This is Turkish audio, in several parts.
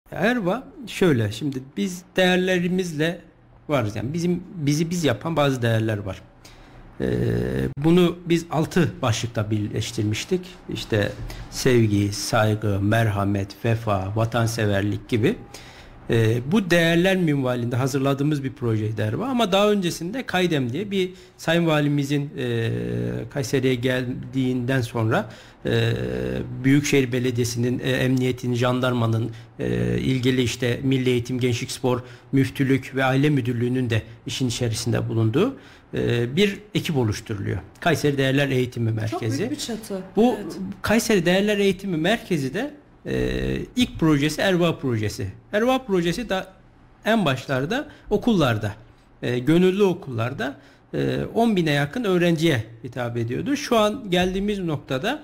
Erva şöyle, şimdi biz değerlerimizle varız, yani bizi biz yapan bazı değerler var. Bunu biz 6 başlıkta birleştirmiştik. İşte sevgi, saygı, merhamet, vefa, vatanseverlik gibi. Bu değerler minvalinde hazırladığımız bir projeydi Erva. Ama daha öncesinde Kaydem diye bir Sayın Valimizin Kayseri'ye geldiğinden sonra Büyükşehir Belediyesi'nin, emniyetin, jandarmanın, ilgili işte Milli Eğitim, Gençlik Spor, Müftülük ve Aile Müdürlüğü'nün de işin içerisinde bulunduğu bir ekip oluşturuluyor. Kayseri Değerler Eğitimi Merkezi. Çok büyük bir çatı. Bu evet. Kayseri Değerler Eğitimi Merkezi de ilk projesi Erva projesi. Erva projesi de en başlarda okullarda, gönüllü okullarda 10 bine yakın öğrenciye hitap ediyordu. Şu an geldiğimiz noktada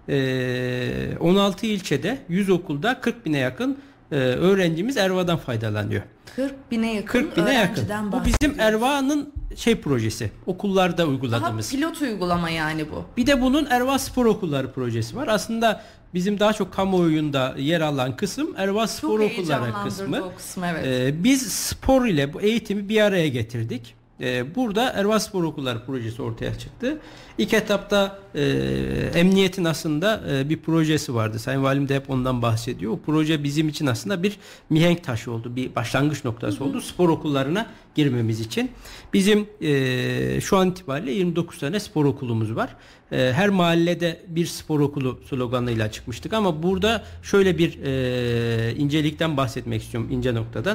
16 ilçede 100 okulda 40 bine yakın öğrencimiz Erva'dan faydalanıyor. 40 bine yakın 40 bine yakın. Bu bizim Erva'nın projesi. Okullarda uyguladığımız. Daha pilot uygulama yani bu. Bir de bunun Erva Spor Okulları projesi var. Aslında bizim daha çok kamuoyunda yer alan kısım Erva Spor Okulları kısmı. O kısmı evet. Biz spor ile bu eğitimi bir araya getirdik. Burada Erva Spor Okulları projesi ortaya çıktı. İlk etapta emniyetin aslında bir projesi vardı. Sayın Valim de hep ondan bahsediyor. O proje bizim için aslında bir mihenk taşı oldu. Bir başlangıç noktası oldu. Spor okullarına girmemiz için. Bizim şu an itibariyle 29 tane spor okulumuz var. Her mahallede bir spor okulu sloganıyla çıkmıştık. Ama burada şöyle bir incelikten bahsetmek istiyorum, ince noktadan.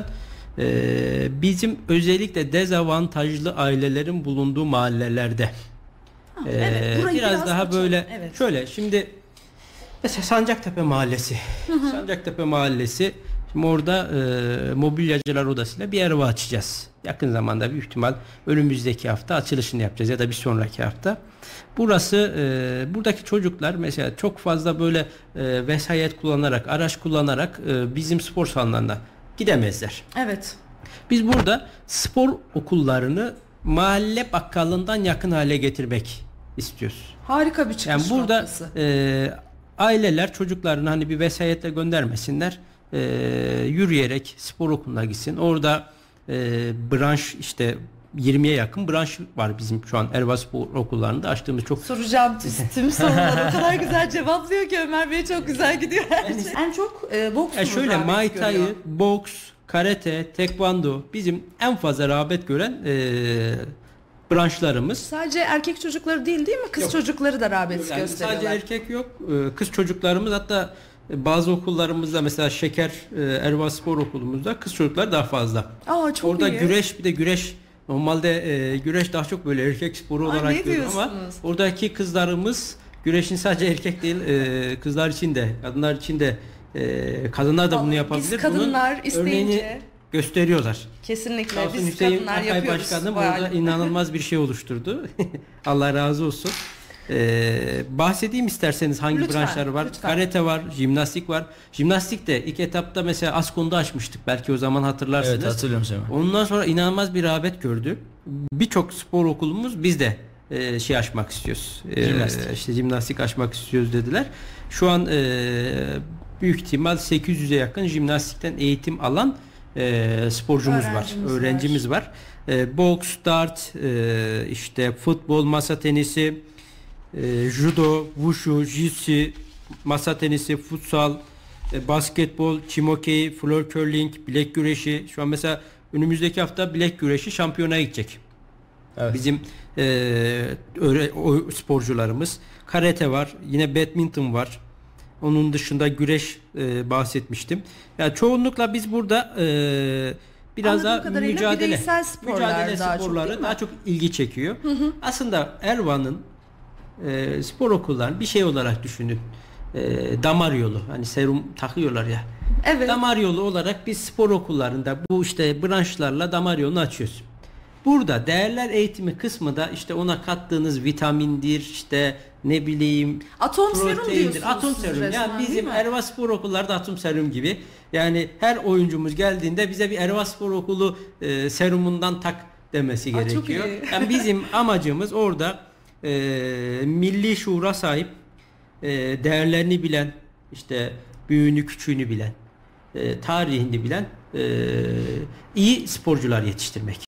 Bizim özellikle dezavantajlı ailelerin bulunduğu mahallelerde evet, biraz daha açalım. böyle Evet. şöyle, şimdi mesela Sancaktepe Mahallesi. Sancaktepe Mahallesi, şimdi orada mobilyacılar odasıyla bir Erva açacağız. Yakın zamanda büyük ihtimal önümüzdeki hafta açılışını yapacağız ya da bir sonraki hafta. Burası buradaki çocuklar mesela çok fazla böyle vesayet kullanarak, araç kullanarak bizim spor salonlarına gidemezler. Evet. Biz burada spor okullarını mahalle bakkalından yakın hale getirmek istiyoruz. Harika bir çıkış yani burada noktası. Aileler çocuklarını hani bir vesayetle göndermesinler. Yürüyerek spor okuluna gitsin. Orada branş, işte 20'ye yakın branş var bizim şu an Erva Spor Okullarında açtığımız. Çok soracağım tüm soruları. O kadar güzel cevaplıyor ki Ömer Bey, çok güzel gidiyor her şey. En çok boks mu şöyle rağbet Muay Thai, görüyor? boks, karate, tekvando bizim en fazla rağbet gören branşlarımız. Sadece erkek çocukları değil mi? Kız çocukları da rağbet Yani gösteriyorlar. sadece erkek yok. Kız çocuklarımız, hatta bazı okullarımızda mesela Şeker Erva Spor Okulumuzda kız çocuklar daha fazla. Çok orada iyi. güreş, bir de güreş normalde güreş daha çok böyle erkek sporu olarak görüyor ama oradaki kızlarımız güreşin sadece erkek değil, kızlar için de, kadınlar için de, kadınlar da bunu yapabilir. Biz kadınlar bunun örneğini gösteriyorlar. Kesinlikle biz Hüseyin kadınlar Akay yapıyoruz. Başkanım orada inanılmaz bir şey oluşturdu. Allah razı olsun. Bahsedeyim isterseniz hangi Lütfen, branşları var. lütfen. Karate var, jimnastik var. Jimnastik de ilk etapta mesela Askon'da açmıştık. Belki o zaman hatırlarsınız. Evet, hatırlıyorum seni. Ondan sonra inanılmaz bir rağbet gördü. Birçok spor okulumuz biz de açmak istiyoruz. İşte jimnastik açmak istiyoruz dediler. Şu an büyük ihtimal 800'e yakın jimnastikten eğitim alan sporcumuz öğrencimiz var. Boks, dart, işte futbol, masa tenisi, judo, wushu, jitsu, masa tenisi, futsal, basketbol, çim hokeyi, floor curling, bilek güreşi. Şu an mesela önümüzdeki hafta bilek güreşi şampiyonaya gidecek. Evet. Bizim o sporcularımız. Karate var, yine badminton var. Onun dışında güreş bahsetmiştim. Yani çoğunlukla biz burada biraz daha mücadele sporları daha çok ilgi çekiyor. Aslında Erva'nın spor okullarını bir şey olarak düşünün. Damar yolu. Hani serum takıyorlar ya. Evet. Damar yolu olarak biz spor okullarında bu işte branşlarla damar yolunu açıyoruz. Burada değerler eğitimi kısmı da işte ona kattığınız vitamindir, işte ne bileyim atom serum diyorsunuz. Atom serum. Yani bizim Erva Spor Okulları da atom serum gibi. Yani her oyuncumuz geldiğinde bize bir Erva Spor Okulu serumundan tak demesi gerekiyor. Yani bizim amacımız orada milli şuura sahip, değerlerini bilen, işte büyüğünü küçüğünü bilen, tarihini bilen iyi sporcular yetiştirmek.